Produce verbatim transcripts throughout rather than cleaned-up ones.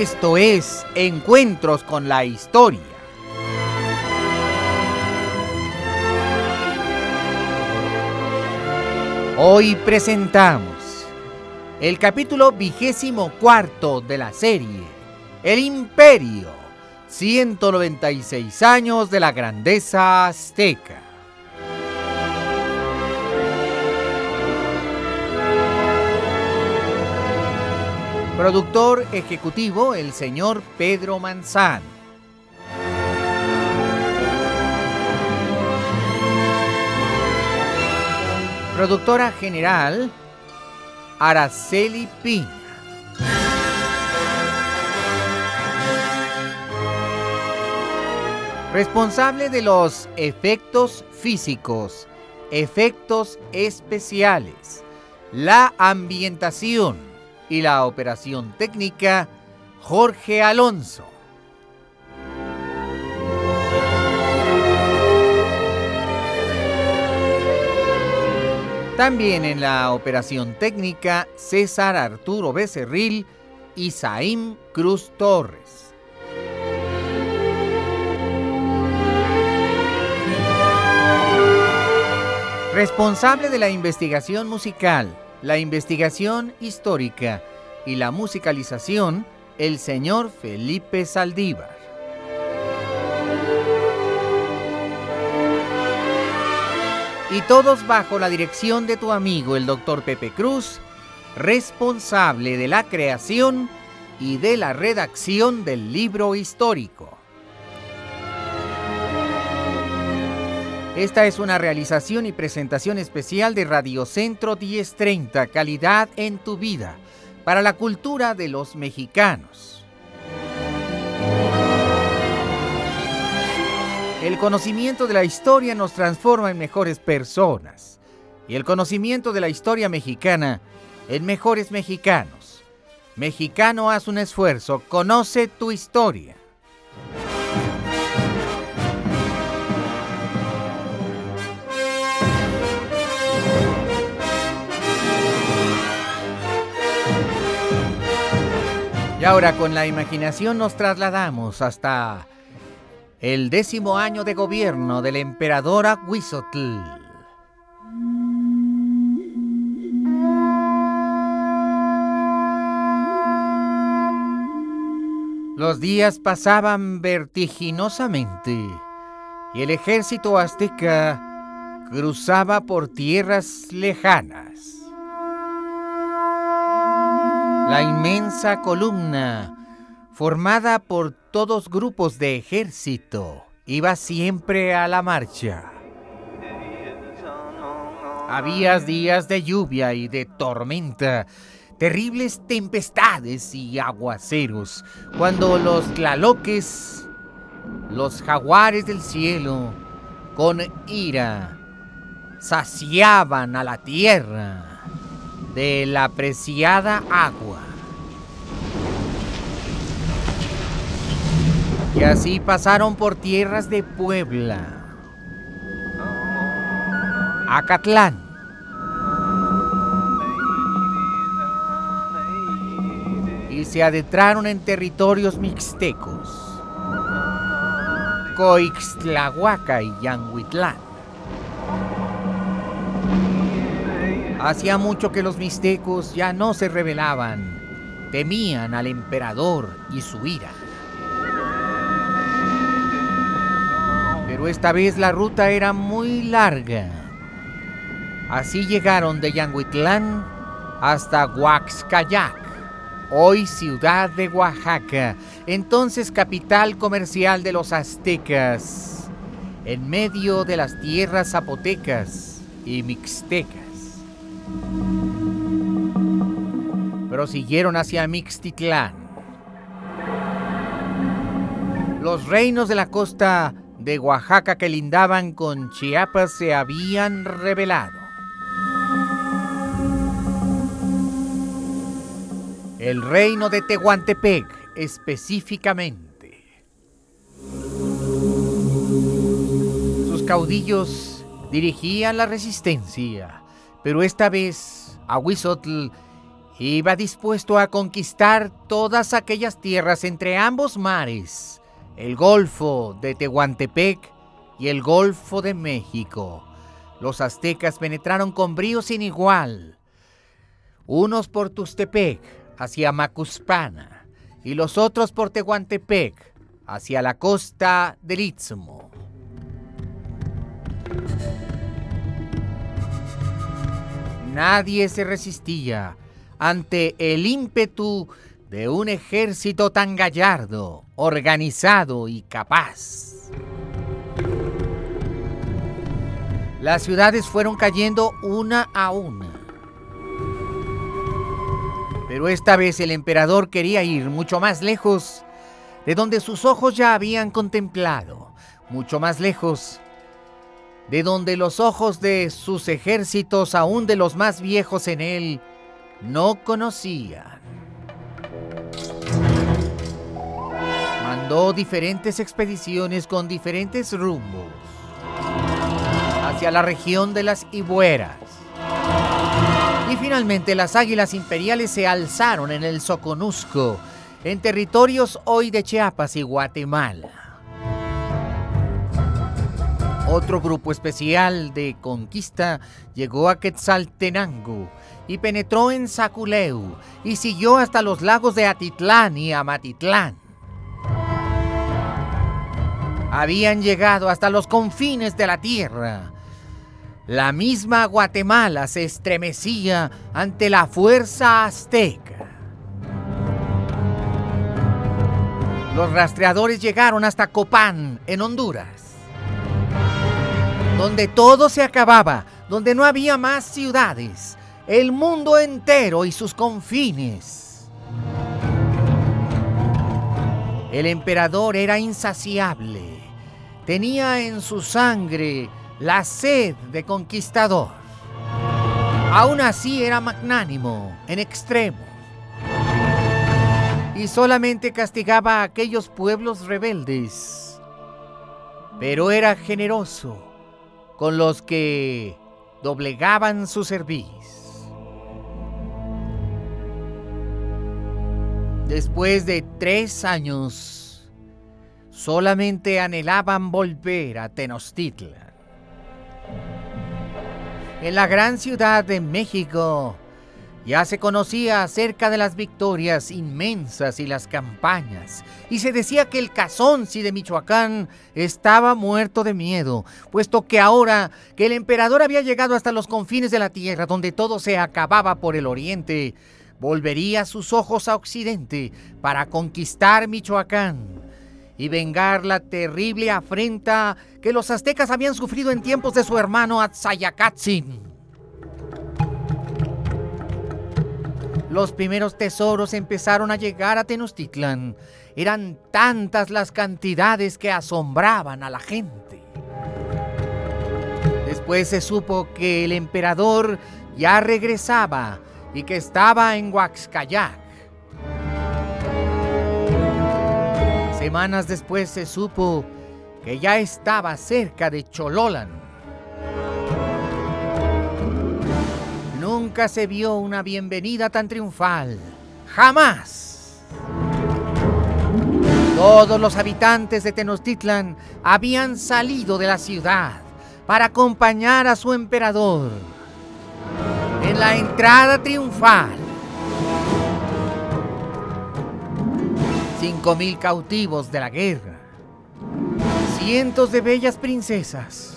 Esto es Encuentros con la Historia. Hoy presentamos el capítulo vigésimo cuarto de la serie, El Imperio, ciento noventa y seis años de la grandeza azteca. Productor ejecutivo, el señor Pedro Manzano. Productora general, Araceli Piña. Responsable de los efectos físicos, efectos especiales, la ambientación y la operación técnica, Jorge Alonso. También en la operación técnica, César Arturo Becerril y Saim Cruz Torres. Responsable de la investigación musical, la investigación histórica y la musicalización, el señor Felipe Saldívar. Y todos bajo la dirección de tu amigo el doctor Pepe Cruz, responsable de la creación y de la redacción del libro histórico. Esta es una realización y presentación especial de Radio Centro diez treinta, calidad en tu vida, para la cultura de los mexicanos. El conocimiento de la historia nos transforma en mejores personas, y el conocimiento de la historia mexicana en mejores mexicanos. Mexicano, haz un esfuerzo, conoce tu historia. Y ahora con la imaginación nos trasladamos hasta el décimo año de gobierno del emperador Ahuizotl. Los días pasaban vertiginosamente y el ejército azteca cruzaba por tierras lejanas. La inmensa columna, formada por todos grupos de ejército, iba siempre a la marcha. Había días de lluvia y de tormenta, terribles tempestades y aguaceros, cuando los tlaloques, los jaguares del cielo, con ira, saciaban a la tierra de la preciada agua. Y así pasaron por tierras de Puebla, Acatlán, y se adentraron en territorios mixtecos, Coixtlahuaca y Yanguitlán. Hacía mucho que los mixtecos ya no se rebelaban, temían al emperador y su ira. Pero esta vez la ruta era muy larga. Así llegaron de Yanguitlán hasta Huaxcayac, hoy ciudad de Oaxaca, entonces capital comercial de los aztecas, en medio de las tierras zapotecas y mixtecas. Prosiguieron hacia Mixtitlán. Los reinos de la costa de Oaxaca que lindaban con Chiapas se habían rebelado. El reino de Tehuantepec, específicamente. Sus caudillos dirigían la resistencia, pero esta vez Ahuizotl Iba dispuesto a conquistar todas aquellas tierras entre ambos mares, el Golfo de Tehuantepec y el Golfo de México. Los aztecas penetraron con brío sin igual, unos por Tuxtepec hacia Macuspana y los otros por Tehuantepec hacia la costa del Istmo. Nadie se resistía ante el ímpetu de un ejército tan gallardo, organizado y capaz. Las ciudades fueron cayendo una a una. Pero esta vez el emperador quería ir mucho más lejos de donde sus ojos ya habían contemplado, mucho más lejos de donde los ojos de sus ejércitos, aún de los más viejos en él, no conocían. Mandó diferentes expediciones con diferentes rumbos hacia la región de las Ibueras. Y finalmente las águilas imperiales se alzaron en el Soconusco, en territorios hoy de Chiapas y Guatemala. Otro grupo especial de conquista llegó a Quetzaltenango y penetró en Zaculeu y siguió hasta los lagos de Atitlán y Amatitlán. Habían llegado hasta los confines de la tierra. La misma Guatemala se estremecía ante la fuerza azteca. Los rastreadores llegaron hasta Copán, en Honduras, donde todo se acababa, donde no había más ciudades, el mundo entero y sus confines. El emperador era insaciable, tenía en su sangre la sed de conquistador. Aún así era magnánimo en extremo y solamente castigaba a aquellos pueblos rebeldes, pero era generoso con los que doblegaban su cerviz. Después de tres años, solamente anhelaban volver a Tenochtitlan. En la gran ciudad de México ya se conocía acerca de las victorias inmensas y las campañas, y se decía que el Cazonci de Michoacán estaba muerto de miedo, puesto que ahora que el emperador había llegado hasta los confines de la tierra, donde todo se acababa por el oriente, volvería sus ojos a occidente para conquistar Michoacán y vengar la terrible afrenta que los aztecas habían sufrido en tiempos de su hermano Atzayacatzin. Los primeros tesoros empezaron a llegar a Tenochtitlan. Eran tantas las cantidades que asombraban a la gente. Después se supo que el emperador ya regresaba y que estaba en Huaxcayac. Semanas después se supo que ya estaba cerca de Chololán. Nunca se vio una bienvenida tan triunfal. ¡Jamás! Todos los habitantes de Tenochtitlan habían salido de la ciudad para acompañar a su emperador en la entrada triunfal. Cinco mil cautivos de la guerra, cientos de bellas princesas,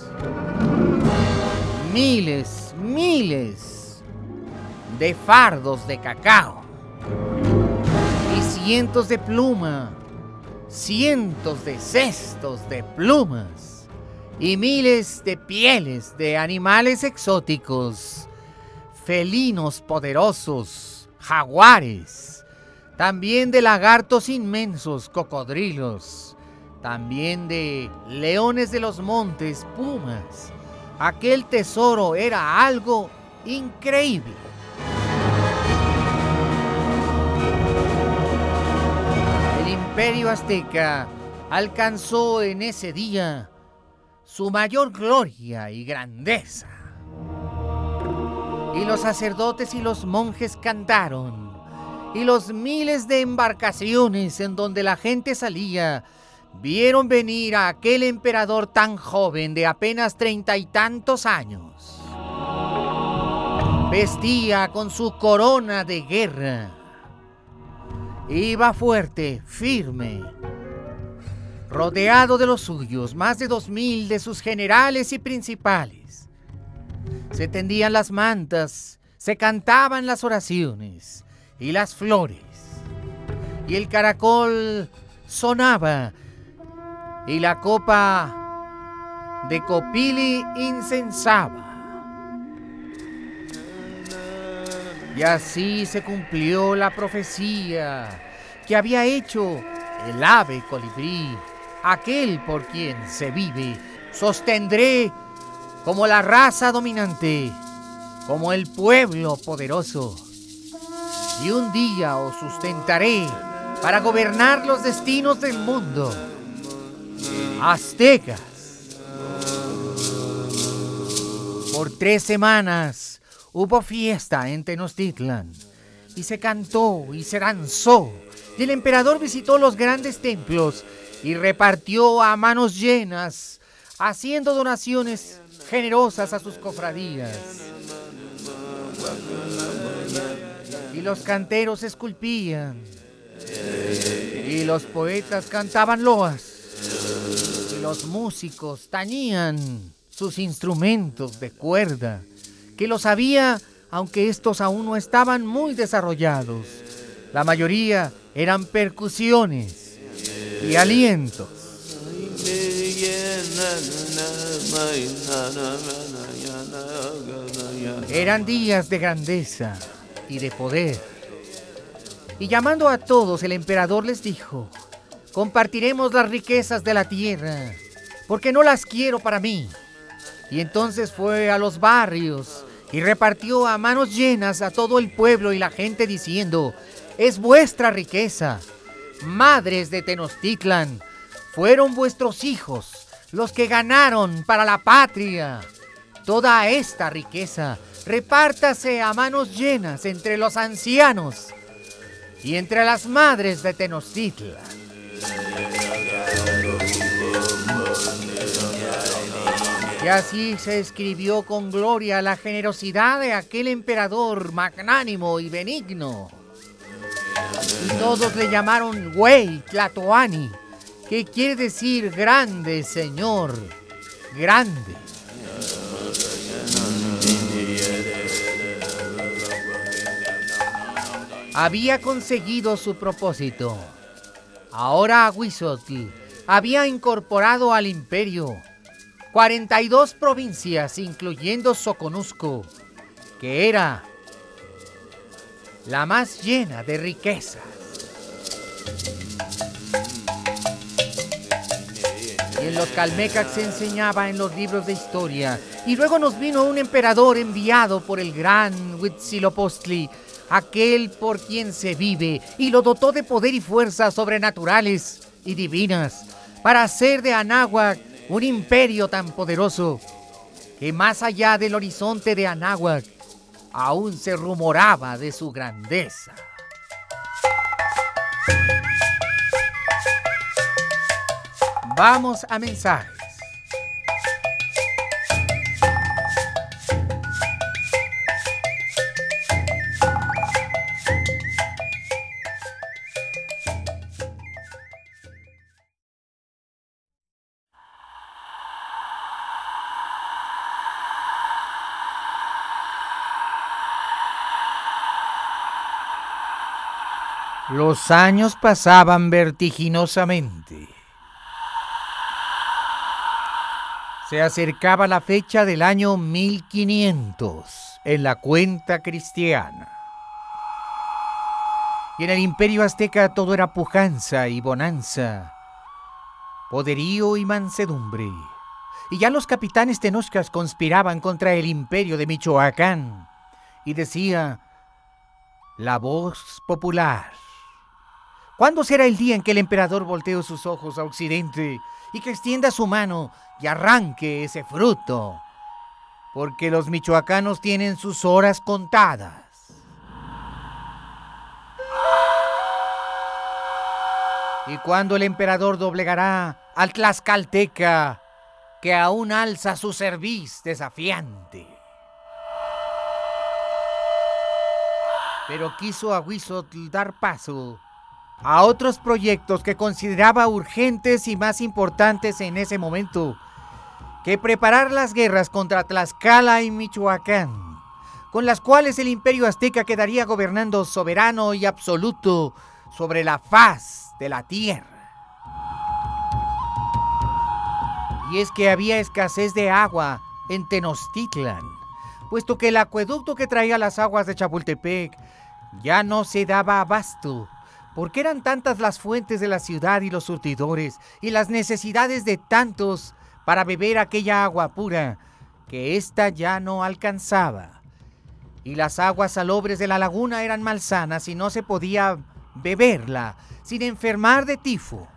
miles, miles de fardos de cacao y cientos de pluma, cientos de cestos de plumas y miles de pieles de animales exóticos, felinos poderosos, jaguares, también de lagartos inmensos, cocodrilos, también de leones de los montes, pumas. Aquel tesoro era algo increíble. El imperio azteca alcanzó en ese día su mayor gloria y grandeza. y los sacerdotes y los monjes cantaron, y los miles de embarcaciones en donde la gente salía vieron venir a aquel emperador tan joven de apenas treinta y tantos años. Vestía con su corona de guerra. Iba fuerte, firme, rodeado de los suyos, más de dos mil de sus generales y principales. Se tendían las mantas, se cantaban las oraciones y las flores, y el caracol sonaba, y la copa de Copili incensaba. Y así se cumplió la profecía que había hecho el ave colibrí, aquel por quien se vive. Sostendré como la raza dominante, como el pueblo poderoso, y un día os sustentaré para gobernar los destinos del mundo. Aztecas. Por tres semanas hubo fiesta en Tenochtitlan, y se cantó y se danzó, y el emperador visitó los grandes templos y repartió a manos llenas, haciendo donaciones generosas a sus cofradías. Y los canteros esculpían, y los poetas cantaban loas, y los músicos tañían sus instrumentos de cuerda, que los había, aunque estos aún no estaban muy desarrollados. La mayoría eran percusiones y alientos. Eran días de grandeza y de poder. Y llamando a todos, el emperador les dijo: compartiremos las riquezas de la tierra, porque no las quiero para mí. Y entonces fue a los barrios y repartió a manos llenas a todo el pueblo y la gente, diciendo: es vuestra riqueza, madres de Tenochtitlan, fueron vuestros hijos los que ganaron para la patria. Toda esta riqueza repártase a manos llenas entre los ancianos y entre las madres de Tenochtitlan. Y así se escribió con gloria la generosidad de aquel emperador magnánimo y benigno. Y todos le llamaron Güey Tlatoani, que quiere decir grande señor, grande. Había conseguido su propósito. Ahora Huizotl había incorporado al imperio cuarenta y dos provincias, incluyendo Soconusco, que era la más llena de riquezas. Y en los Calmecacs se enseñaba en los libros de historia. Y luego nos vino un emperador enviado por el gran Huitzilopochtli, aquel por quien se vive, y lo dotó de poder y fuerzas sobrenaturales y divinas, para hacer de Anáhuac un imperio tan poderoso que más allá del horizonte de Anáhuac aún se rumoraba de su grandeza. Vamos a mensajes. Los años pasaban vertiginosamente. Se acercaba la fecha del año mil quinientos en la cuenta cristiana. Y en el imperio azteca todo era pujanza y bonanza, poderío y mansedumbre. Y ya los capitanes tenochcas conspiraban contra el imperio de Michoacán. Y decía la voz popular: ¿cuándo será el día en que el emperador voltee sus ojos a occidente y que extienda su mano y arranque ese fruto? porque los michoacanos tienen sus horas contadas. ¿Y cuándo el emperador doblegará al tlaxcalteca que aún alza su cerviz desafiante? Pero quiso Ahuizotl dar paso a otros proyectos que consideraba urgentes y más importantes en ese momento que preparar las guerras contra Tlaxcala y Michoacán, con las cuales el imperio azteca quedaría gobernando soberano y absoluto sobre la faz de la tierra. Y es que había escasez de agua en Tenochtitlan, puesto que el acueducto que traía las aguas de Chapultepec ya no se daba abasto, porque eran tantas las fuentes de la ciudad y los surtidores y las necesidades de tantos para beber aquella agua pura, que ésta ya no alcanzaba. Y las aguas salobres de la laguna eran malsanas y no se podía beberla sin enfermar de tifo.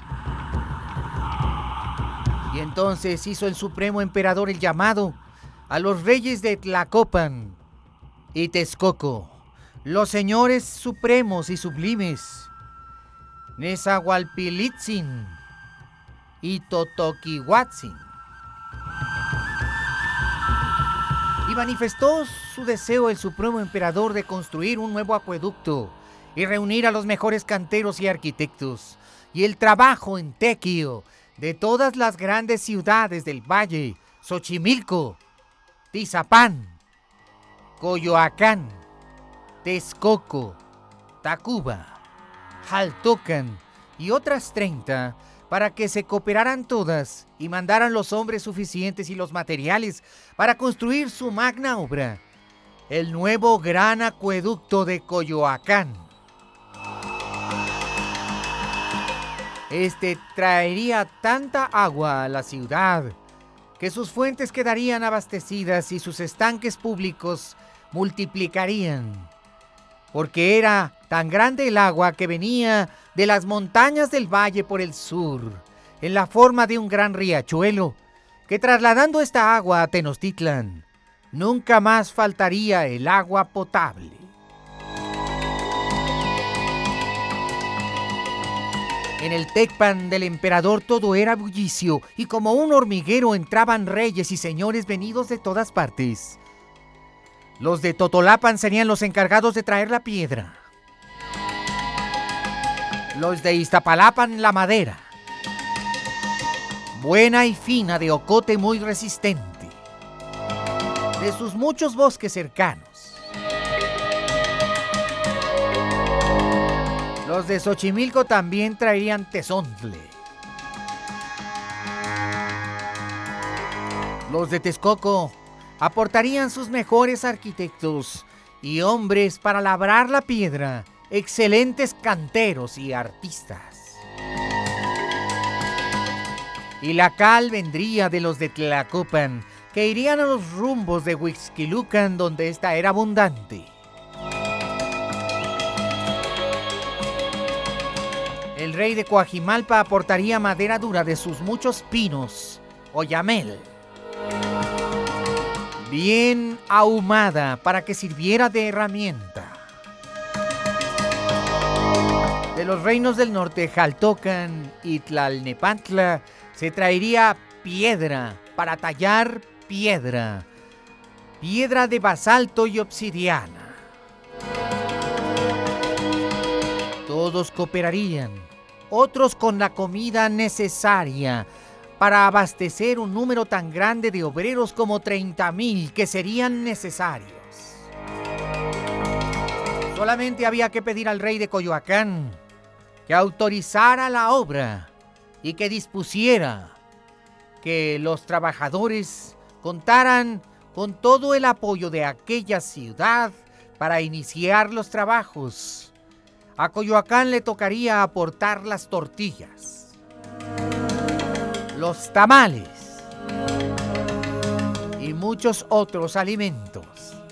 Y entonces hizo el supremo emperador el llamado a los reyes de Tlacopan y Texcoco, los señores supremos y sublimes, Nezahualpilitzin y Totoquihuatzin, y manifestó su deseo el supremo emperador de construir un nuevo acueducto y reunir a los mejores canteros y arquitectos, y el trabajo en tequio de todas las grandes ciudades del valle: Xochimilco, Tizapán, Coyoacán, Texcoco, Tacuba, Jaltocan y otras treinta, para que se cooperaran todas y mandaran los hombres suficientes y los materiales para construir su magna obra, el nuevo gran acueducto de Coyoacán. Este traería tanta agua a la ciudad que sus fuentes quedarían abastecidas y sus estanques públicos multiplicarían, porque era tan grande el agua que venía de las montañas del valle por el sur, en la forma de un gran riachuelo, que trasladando esta agua a Tenochtitlan, nunca más faltaría el agua potable. En el Tecpan del emperador todo era bullicio, y como un hormiguero entraban reyes y señores venidos de todas partes. Los de Totolapan serían los encargados de traer la piedra, los de Iztapalapan la madera, buena y fina, de ocote muy resistente, de sus muchos bosques cercanos. Los de Xochimilco también traerían tezontle. Los de Texcoco aportarían sus mejores arquitectos y hombres para labrar la piedra, excelentes canteros y artistas. Y la cal vendría de los de Tlacopan, que irían a los rumbos de Huixquilucan, donde ésta era abundante. El rey de Coajimalpa aportaría madera dura de sus muchos pinos, oyamel, bien ahumada para que sirviera de herramienta. De los reinos del norte, Jaltocan y Tlalnepantla, se traería piedra para tallar piedra, piedra de basalto y obsidiana. Todos cooperarían, otros con la comida necesaria para abastecer un número tan grande de obreros como treinta mil que serían necesarios. Solamente había que pedir al rey de Coyoacán que autorizara la obra y que dispusiera que los trabajadores contaran con todo el apoyo de aquella ciudad para iniciar los trabajos. A Coyoacán le tocaría aportar las tortillas, los tamales y muchos otros alimentos.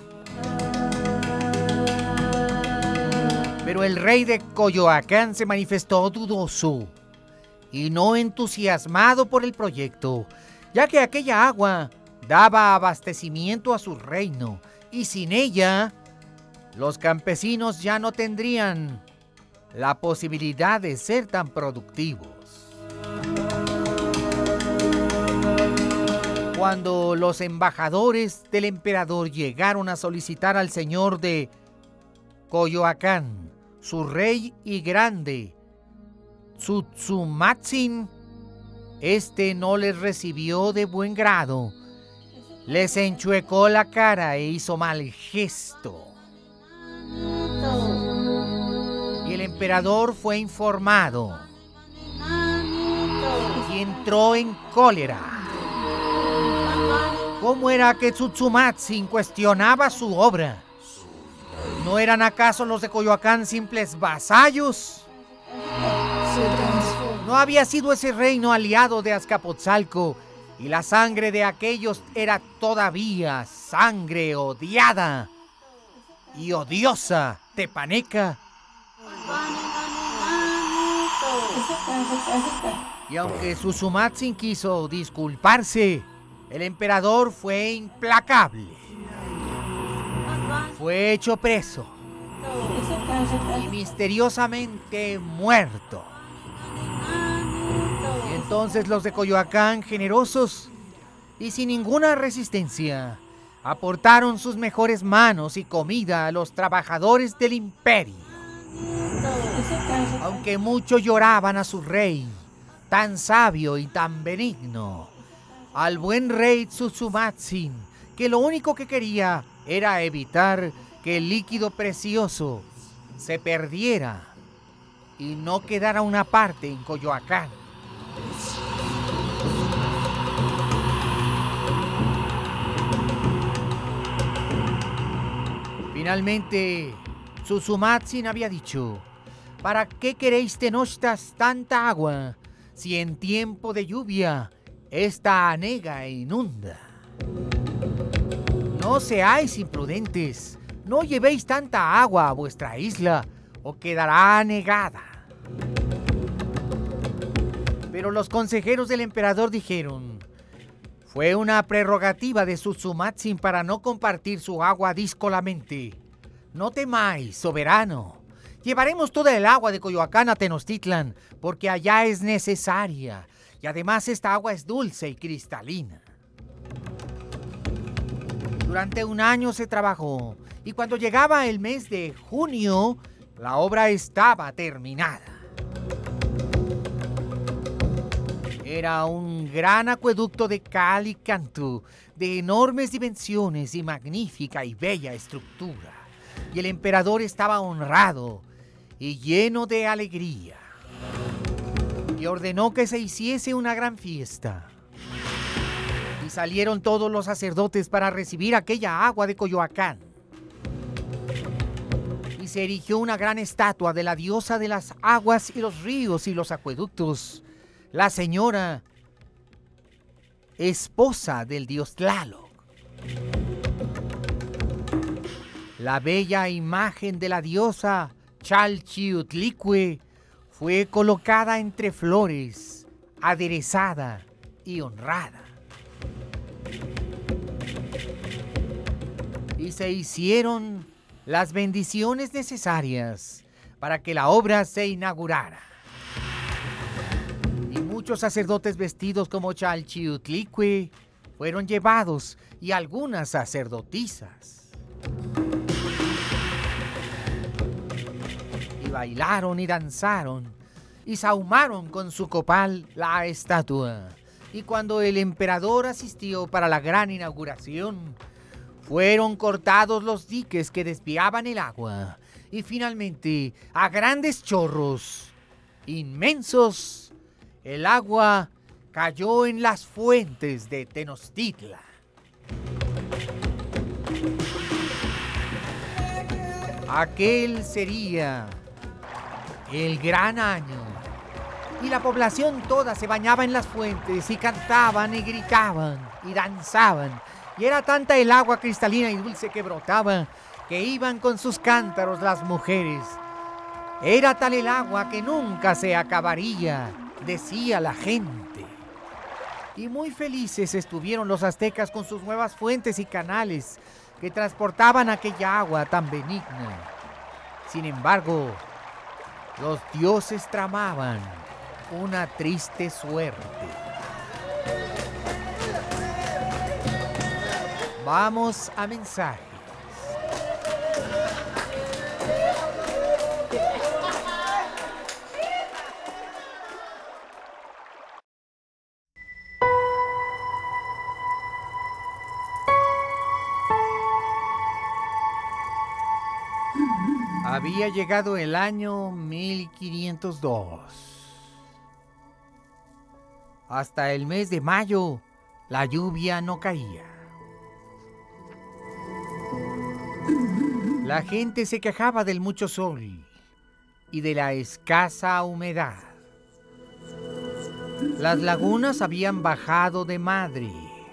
Pero el rey de Coyoacán se manifestó dudoso y no entusiasmado por el proyecto, ya que aquella agua daba abastecimiento a su reino, y sin ella, los campesinos ya no tendrían la posibilidad de ser tan productivos. Cuando los embajadores del emperador llegaron a solicitar al señor de Coyoacán, su rey y grande, Tzutzumatzin, este no les recibió de buen grado, les enchuecó la cara e hizo mal gesto. Y el emperador fue informado y entró en cólera. ¿Cómo era que Tzutzumatzin cuestionaba su obra? ¿No eran acaso los de Coyoacán simples vasallos? ¿No había sido ese reino aliado de Azcapotzalco y la sangre de aquellos era todavía sangre odiada y odiosa tepaneca? Y aunque Tzutzumatzin quiso disculparse, el emperador fue implacable. Fue hecho preso y misteriosamente muerto. Y entonces los de Coyoacán, generosos y sin ninguna resistencia, aportaron sus mejores manos y comida a los trabajadores del imperio. Aunque muchos lloraban a su rey, tan sabio y tan benigno, al buen rey Tzutzumatzin, que lo único que quería era evitar que el líquido precioso se perdiera y no quedara una parte en Coyoacán. Finalmente, Tzutzumatzin había dicho: ¿para qué queréis Tenochtas tanta agua si en tiempo de lluvia esta anega e inunda? No seáis imprudentes, no llevéis tanta agua a vuestra isla o quedará anegada. Pero los consejeros del emperador dijeron: fue una prerrogativa de Tzutzumatzin para no compartir su agua díscolamente. No temáis, soberano. Llevaremos toda el agua de Coyoacán a Tenochtitlan, porque allá es necesaria, y además esta agua es dulce y cristalina. Durante un año se trabajó, y cuando llegaba el mes de junio, la obra estaba terminada. Era un gran acueducto de cal y canto, de enormes dimensiones y magnífica y bella estructura, y el emperador estaba honrado y lleno de alegría, y ordenó que se hiciese una gran fiesta. Y salieron todos los sacerdotes para recibir aquella agua de Coyoacán. Y se erigió una gran estatua de la diosa de las aguas y los ríos y los acueductos, la señora esposa del dios Tlaloc. La bella imagen de la diosa Chalchiutlicue fue colocada entre flores, aderezada y honrada. Y se hicieron las bendiciones necesarias para que la obra se inaugurara. Y muchos sacerdotes vestidos como Chalchiutlicue fueron llevados, y algunas sacerdotisas. Y bailaron y danzaron y sahumaron con su copal la estatua. Y cuando el emperador asistió para la gran inauguración, fueron cortados los diques que desviaban el agua, y finalmente, a grandes chorros inmensos, el agua cayó en las fuentes de Tenochtitlan. Aquel sería el gran año, y la población toda se bañaba en las fuentes y cantaban y gritaban y danzaban, y era tanta el agua cristalina y dulce que brotaba que iban con sus cántaros las mujeres. Era tal el agua que nunca se acabaría, decía la gente. Y muy felices estuvieron los aztecas con sus nuevas fuentes y canales que transportaban aquella agua tan benigna. Sin embargo, los dioses tramaban una triste suerte. Vamos a mensajes. Había llegado el año mil quinientos dos. Hasta el mes de mayo, la lluvia no caía. La gente se quejaba del mucho sol y de la escasa humedad. Las lagunas habían bajado de madre.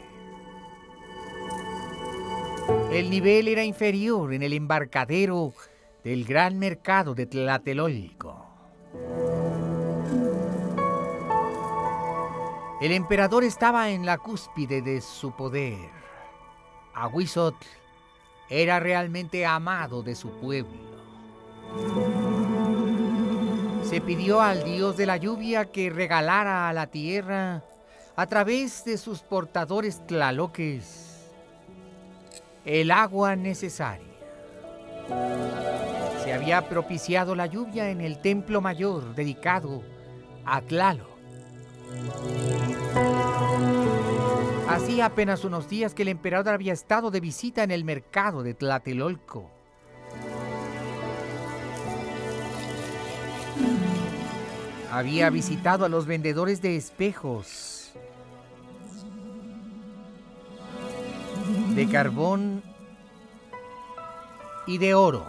El nivel era inferior en el embarcadero del gran mercado de Tlatelolco. El emperador estaba en la cúspide de su poder. Ahuizotl era realmente amado de su pueblo. Se pidió al dios de la lluvia que regalara a la tierra, a través de sus portadores tlaloques, el agua necesaria. Se había propiciado la lluvia en el templo mayor dedicado a Tlaloc. Hacía apenas unos días que el emperador había estado de visita en el mercado de Tlatelolco. Había visitado a los vendedores de espejos, de carbón y de oro.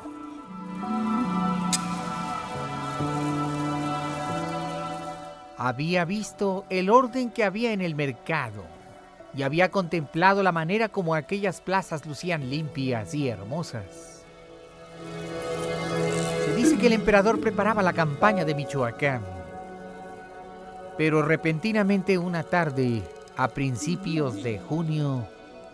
Había visto el orden que había en el mercado y había contemplado la manera como aquellas plazas lucían limpias y hermosas. Se dice que el emperador preparaba la campaña de Michoacán, pero repentinamente una tarde, a principios de junio,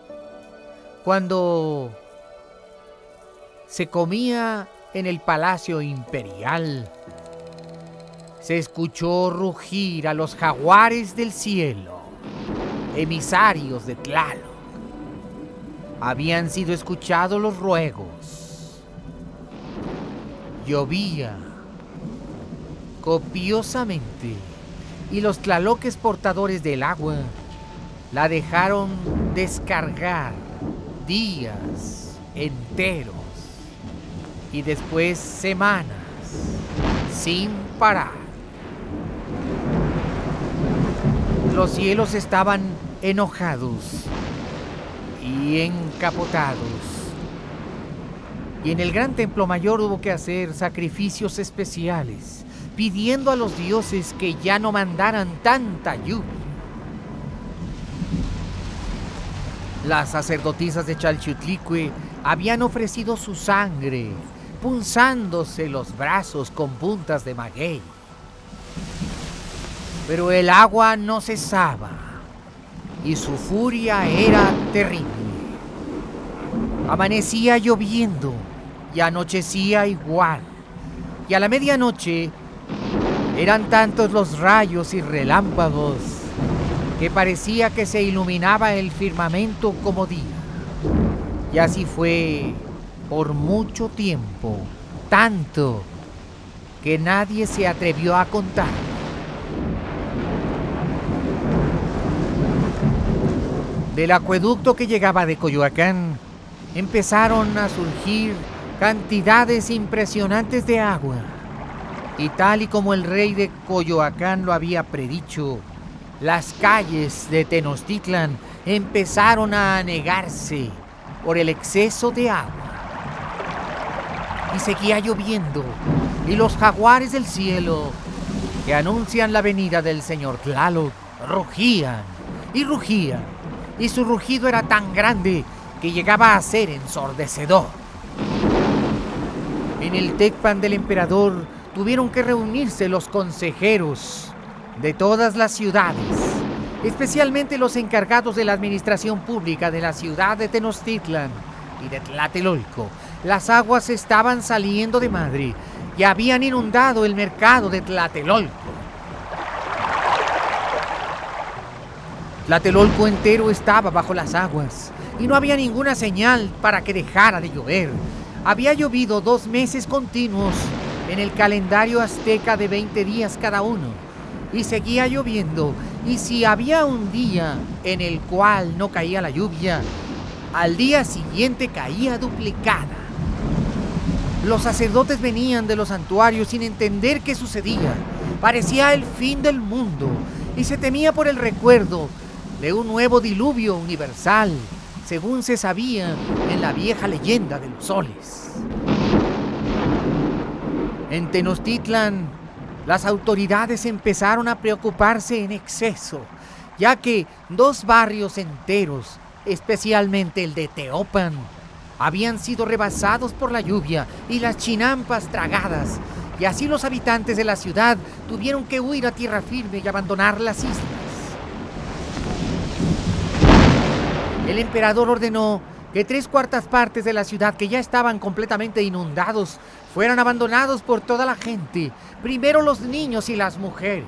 cuando se comía en el Palacio Imperial, se escuchó rugir a los jaguares del cielo, emisarios de Tlaloc. Habían sido escuchados los ruegos. Llovía copiosamente y los tlaloques portadores del agua la dejaron descargar días enteros y después semanas sin parar. Los cielos estaban enojados y encapotados, y en el gran templo mayor hubo que hacer sacrificios especiales, pidiendo a los dioses que ya no mandaran tanta lluvia. Las sacerdotisas de Chalchiutlicue habían ofrecido su sangre, punzándose los brazos con puntas de maguey. Pero el agua no cesaba y su furia era terrible. Amanecía lloviendo y anochecía igual, y a la medianoche eran tantos los rayos y relámpagos que parecía que se iluminaba el firmamento como día. Y así fue por mucho tiempo, tanto que nadie se atrevió a contar. Del acueducto que llegaba de Coyoacán empezaron a surgir cantidades impresionantes de agua, y tal y como el rey de Coyoacán lo había predicho, las calles de Tenochtitlan empezaron a anegarse por el exceso de agua. Y seguía lloviendo, y los jaguares del cielo, que anuncian la venida del señor Tlaloc, rugían y rugían, y su rugido era tan grande que llegaba a ser ensordecedor. En el Tecpan del emperador tuvieron que reunirse los consejeros de todas las ciudades especialmente los encargados de la administración pública de la ciudad de Tenochtitlan y de Tlatelolco. Las aguas estaban saliendo de madre y habían inundado el mercado de Tlatelolco. Tlatelolco entero estaba bajo las aguas y no había ninguna señal para que dejara de llover. Había llovido dos meses continuos en el calendario azteca de veinte días cada uno, y seguía lloviendo, y si había un día en el cual no caía la lluvia, al día siguiente caía duplicada. Los sacerdotes venían de los santuarios sin entender qué sucedía. Parecía el fin del mundo, y se temía por el recuerdo de un nuevo diluvio universal, según se sabía en la vieja leyenda de los soles. En Tenochtitlan, las autoridades empezaron a preocuparse en exceso, ya que dos barrios enteros, especialmente el de Teopan, habían sido rebasados por la lluvia y las chinampas tragadas, y así los habitantes de la ciudad tuvieron que huir a tierra firme y abandonar las islas. El emperador ordenó que tres cuartas partes de la ciudad, que ya estaban completamente inundados, fueran abandonados por toda la gente, primero los niños y las mujeres.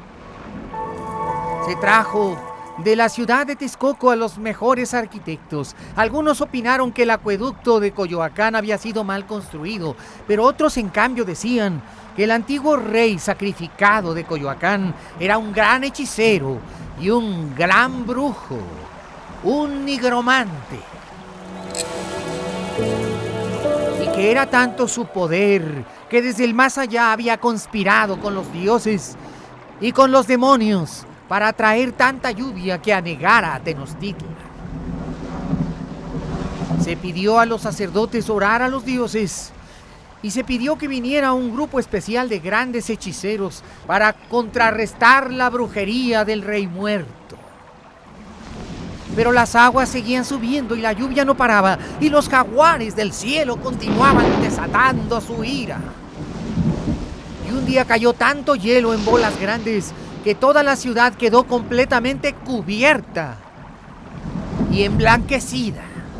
Se trajo de la ciudad de Texcoco a los mejores arquitectos. Algunos opinaron que el acueducto de Coyoacán había sido mal construido, pero otros en cambio decían que el antiguo rey sacrificado de Coyoacán era un gran hechicero y un gran brujo, un nigromante, y que era tanto su poder que desde el más allá había conspirado con los dioses y con los demonios para atraer tanta lluvia que anegara a Tenochtitlan. Se pidió a los sacerdotes orar a los dioses y se pidió que viniera un grupo especial de grandes hechiceros para contrarrestar la brujería del rey muerto. Pero las aguas seguían subiendo y la lluvia no paraba, y los jaguares del cielo continuaban desatando su ira. Y un día cayó tanto hielo en bolas grandes que toda la ciudad quedó completamente cubierta y emblanquecida.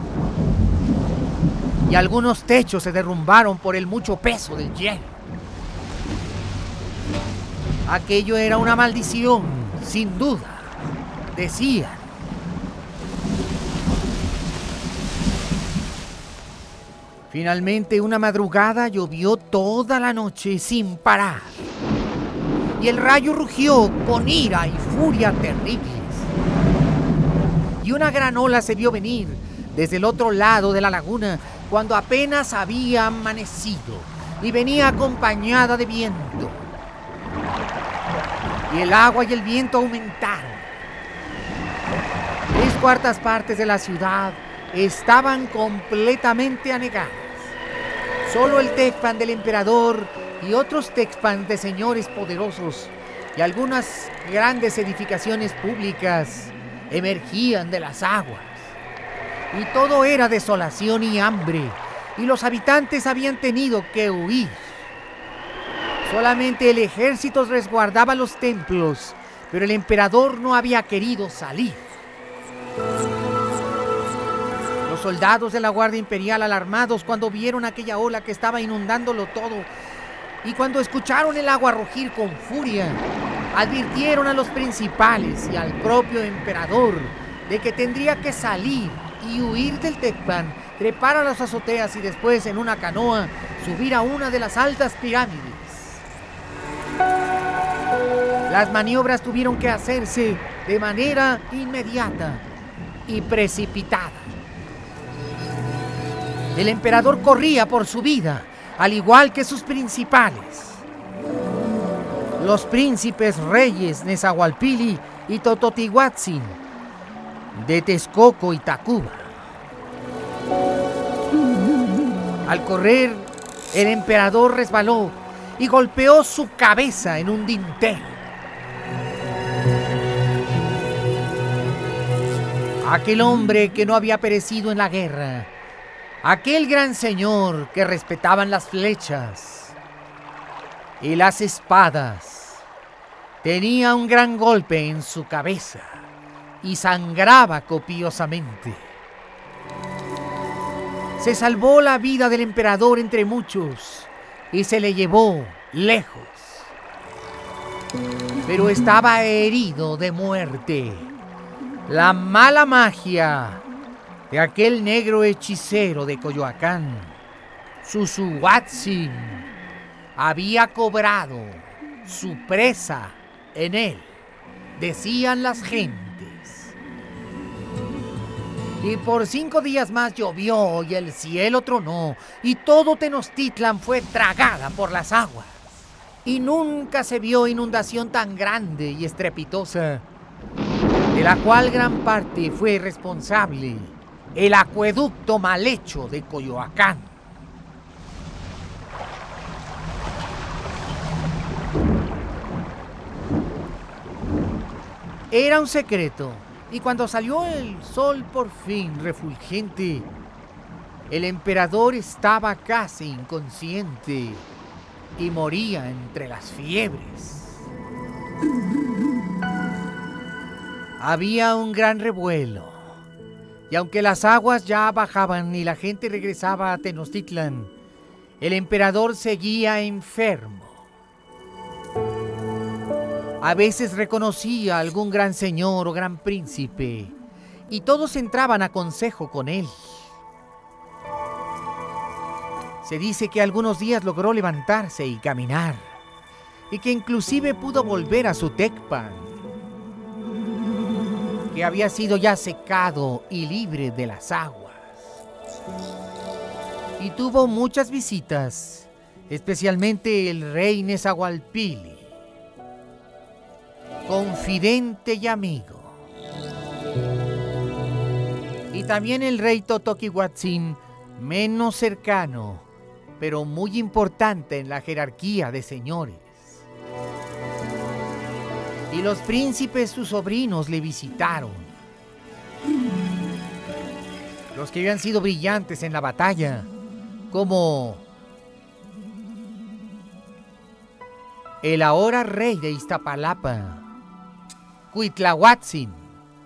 Y algunos techos se derrumbaron por el mucho peso del hielo. Aquello era una maldición, sin duda, decían. Finalmente, una madrugada llovió toda la noche sin parar, y el rayo rugió con ira y furia terribles. Y una gran ola se vio venir desde el otro lado de la laguna cuando apenas había amanecido, y venía acompañada de viento. Y el agua y el viento aumentaron. Tres cuartas partes de la ciudad estaban completamente anegadas. Solo el Tecpan del emperador y otros Tecpan de señores poderosos y algunas grandes edificaciones públicas emergían de las aguas. Y todo era desolación y hambre, y los habitantes habían tenido que huir. Solamente el ejército resguardaba los templos, pero el emperador no había querido salir. Los soldados de la Guardia Imperial, alarmados cuando vieron aquella ola que estaba inundándolo todo, y cuando escucharon el agua rugir con furia, advirtieron a los principales y al propio emperador de que tendría que salir y huir del Tecpan, trepar a las azoteas y después en una canoa subir a una de las altas pirámides. Las maniobras tuvieron que hacerse de manera inmediata y precipitada. El emperador corría por su vida, al igual que sus principales. Los príncipes reyes Nezahualpili y Tototihuatzin, de Texcoco y Tacuba. Al correr, el emperador resbaló y golpeó su cabeza en un dintel. Aquel hombre que no había perecido en la guerra, aquel gran señor que respetaban las flechas y las espadas, tenía un gran golpe en su cabeza. y sangraba copiosamente. Se salvó la vida del emperador entre muchos y se le llevó lejos. Pero estaba herido de muerte. La mala magia de aquel negro hechicero de Coyoacán, Zuzuhuatzin, había cobrado su presa en él, decían las gentes. Y por cinco días más llovió y el cielo tronó y todo Tenochtitlan fue tragada por las aguas. Y nunca se vio inundación tan grande y estrepitosa, de la cual gran parte fue responsable el acueducto mal hecho de Coyoacán. Era un secreto, y cuando salió el sol por fin refulgente, el emperador estaba casi inconsciente y moría entre las fiebres. Había un gran revuelo, y aunque las aguas ya bajaban y la gente regresaba a Tenochtitlan, el emperador seguía enfermo. A veces reconocía a algún gran señor o gran príncipe, y todos entraban a consejo con él. Se dice que algunos días logró levantarse y caminar, y que inclusive pudo volver a su Tecpan, que había sido ya secado y libre de las aguas. Y tuvo muchas visitas, especialmente el rey Nezahualpili, confidente y amigo. Y también el rey Totoquihuatzin, menos cercano, pero muy importante en la jerarquía de señores. Y los príncipes, sus sobrinos, le visitaron. Los que habían sido brillantes en la batalla, como el ahora rey de Iztapalapa, Cuitlahuatzin,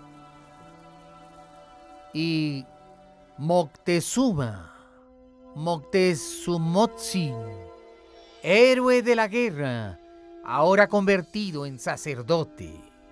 y Moctezuma, Moctezumotzin, héroe de la guerra, ahora convertido en sacerdote.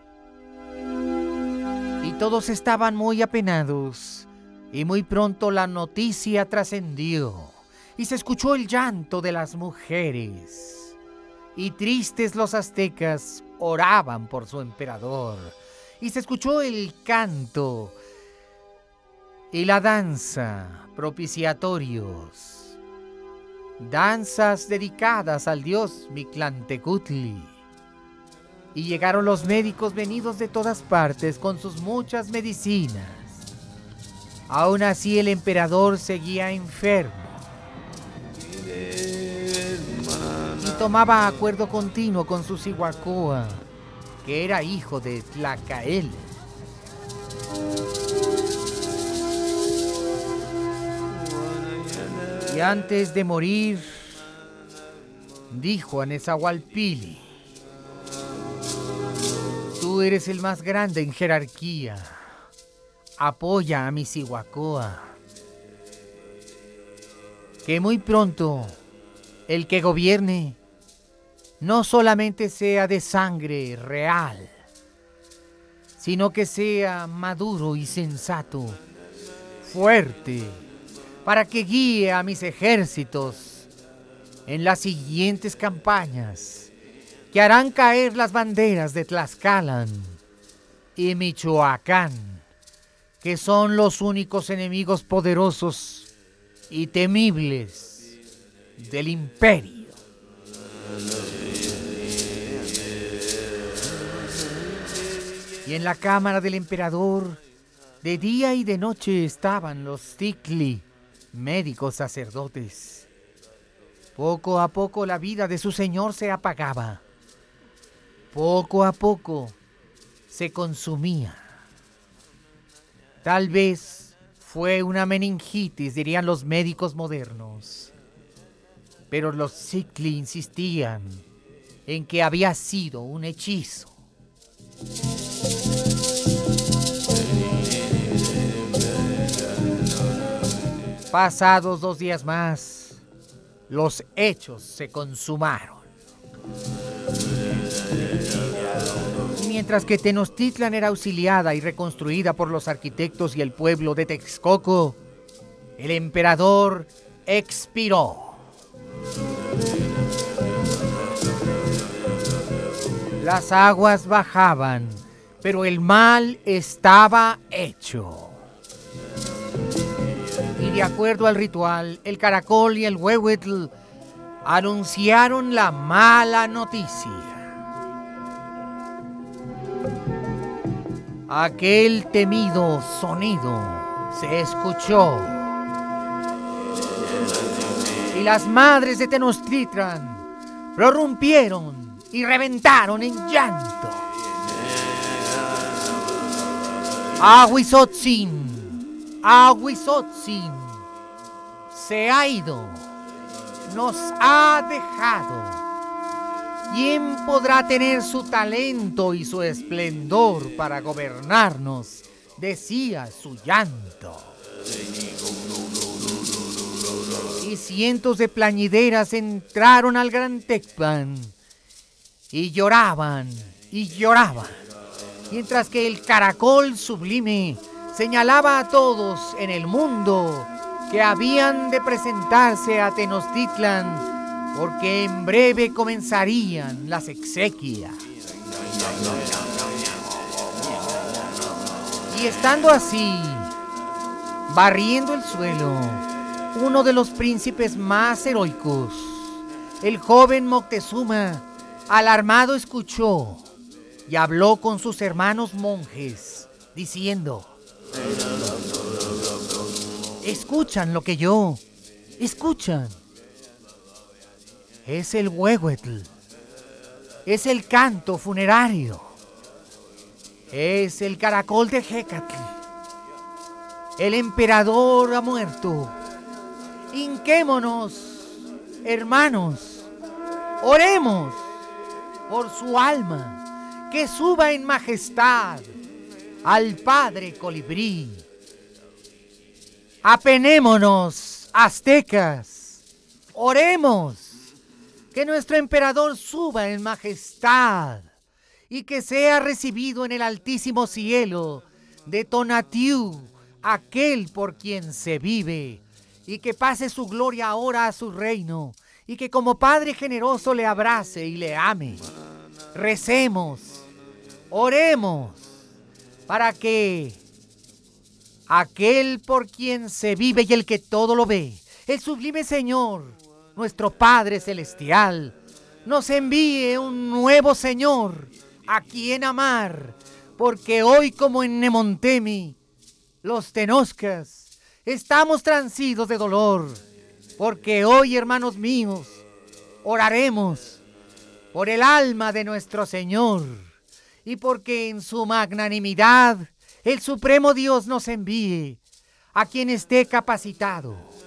Y todos estaban muy apenados, y muy pronto la noticia trascendió, y se escuchó el llanto de las mujeres. Y tristes los aztecas oraban por su emperador, y se escuchó el canto y la danza, propiciatorios, danzas dedicadas al dios Mictlantecutli. Y llegaron los médicos venidos de todas partes con sus muchas medicinas. Aún así el emperador seguía enfermo y tomaba acuerdo continuo con su Cihuacóa, que era hijo de Tlacael. Y antes de morir, dijo a Nezahualpili: tú eres el más grande en jerarquía, apoya a mi Cihuacóa, que muy pronto el que gobierne no solamente sea de sangre real, sino que sea maduro y sensato, fuerte, para que guíe a mis ejércitos en las siguientes campañas, que harán caer las banderas de Tlaxcalan y Michoacán, que son los únicos enemigos poderosos y temibles del imperio. Y en la cámara del emperador, de día y de noche estaban los Ticli, médicos sacerdotes. Poco a poco la vida de su señor se apagaba. Poco a poco se consumía. Tal vez fue una meningitis, dirían los médicos modernos. Pero los Ticli insistían en que había sido un hechizo. Pasados dos días más, los hechos se consumaron. Mientras que Tenochtitlan era auxiliada y reconstruida por los arquitectos y el pueblo de Texcoco, el emperador expiró. Las aguas bajaban, pero el mal estaba hecho. Y de acuerdo al ritual, el caracol y el huehuetl anunciaron la mala noticia. Aquel temido sonido se escuchó. Y las madres de Tenochtitlan prorrumpieron y reventaron en llanto. Ahuizotzin, Ahuizotzin, se ha ido, nos ha dejado. ¿Quién podrá tener su talento y su esplendor para gobernarnos?, decía su llanto. Y cientos de plañideras entraron al gran Tecpan y lloraban y lloraban, mientras que el caracol sublime señalaba a todos en el mundo que habían de presentarse a Tenochtitlan, porque en breve comenzarían las exequias. Y estando así, barriendo el suelo, uno de los príncipes más heroicos, el joven Moctezuma, alarmado escuchó y habló con sus hermanos monjes, diciendo: escuchan lo que yo, escuchan. Es el huehuetl, es el canto funerario, es el caracol de Hecatl. El emperador ha muerto. Hinquémonos, hermanos, oremos por su alma, que suba en majestad al Padre Colibrí. Apenémonos, aztecas, oremos que nuestro emperador suba en majestad y que sea recibido en el altísimo cielo de Tonatiuh, aquel por quien se vive, y que pase su gloria ahora a su reino, y que como Padre generoso le abrace y le ame. Recemos, oremos, para que aquel por quien se vive y el que todo lo ve, el sublime Señor, nuestro Padre Celestial, nos envíe un nuevo Señor a quien amar, porque hoy, como en Nemontemi, los Tenochcas estamos transidos de dolor, porque hoy, hermanos míos, oraremos por el alma de nuestro Señor, y porque en su magnanimidad el Supremo Dios nos envíe a quien esté capacitado.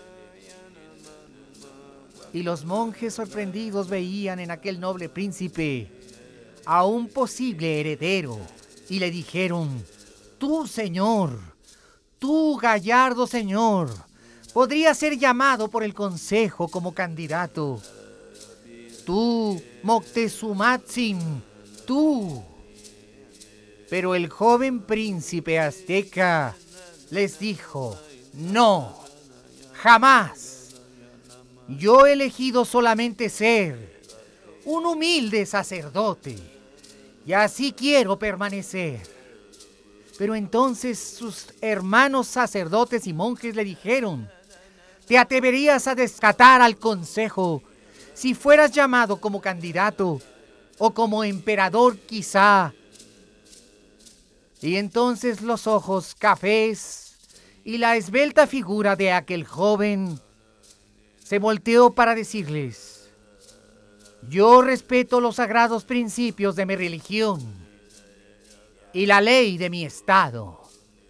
Y los monjes sorprendidos veían en aquel noble príncipe a un posible heredero, y le dijeron: tú, señor, tú, gallardo señor, podrías ser llamado por el consejo como candidato. Tú, Moctezumatzin, tú. Pero el joven príncipe azteca les dijo: no, jamás. Yo he elegido solamente ser un humilde sacerdote, y así quiero permanecer. Pero entonces sus hermanos sacerdotes y monjes le dijeron: ¿te atreverías a descatar al consejo si fueras llamado como candidato o como emperador quizá? Y entonces los ojos cafés y la esbelta figura de aquel joven se volteó para decirles: yo respeto los sagrados principios de mi religión y la ley de mi estado,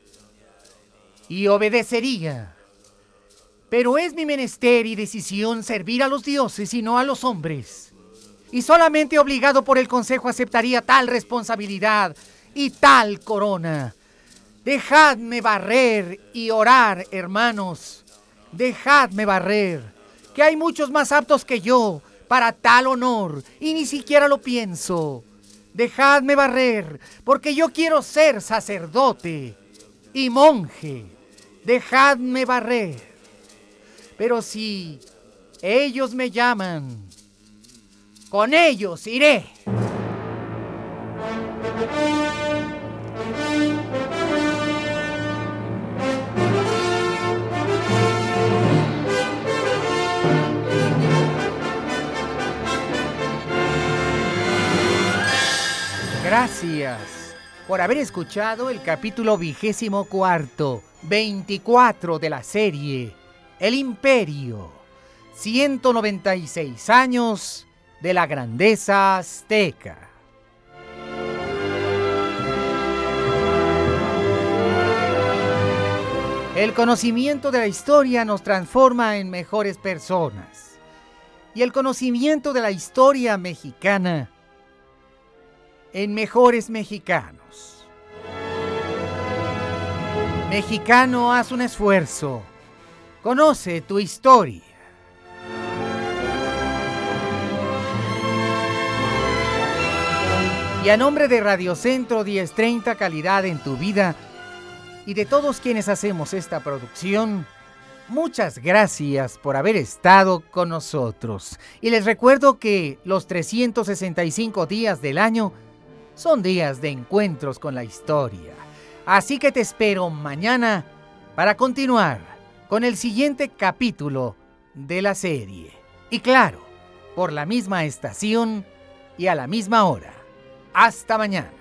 y obedecería, pero es mi menester y decisión servir a los dioses y no a los hombres, y solamente obligado por el consejo aceptaría tal responsabilidad y tal corona. Dejadme barrer y orar, hermanos, dejadme barrer, que hay muchos más aptos que yo para tal honor, y ni siquiera lo pienso. Dejadme barrer, porque yo quiero ser sacerdote y monje. Dejadme barrer. Pero si ellos me llaman, con ellos iré. Gracias por haber escuchado el capítulo vigésimo cuarto, veinticuatro de la serie El Imperio, ciento noventa y seis años de la grandeza azteca. El conocimiento de la historia nos transforma en mejores personas, y el conocimiento de la historia mexicana en mejores mexicanos. Mexicano, haz un esfuerzo. Conoce tu historia. Y a nombre de Radio Centro diez treinta, calidad en tu vida, y de todos quienes hacemos esta producción, muchas gracias por haber estado con nosotros. Y les recuerdo que los trescientos sesenta y cinco días del año son días de encuentros con la historia. Así que te espero mañana para continuar con el siguiente capítulo de la serie. Y claro, por la misma estación y a la misma hora. Hasta mañana.